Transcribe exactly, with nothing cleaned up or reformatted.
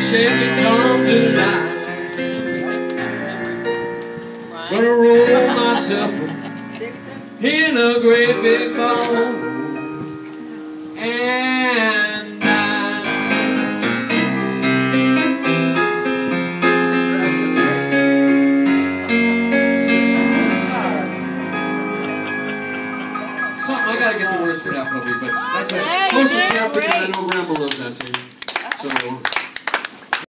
shake it come to life. Gonna roll myself in a great big ball and die. Something, I gotta get the words for that probably, but that's a close example because I know Grandma loves that too. So.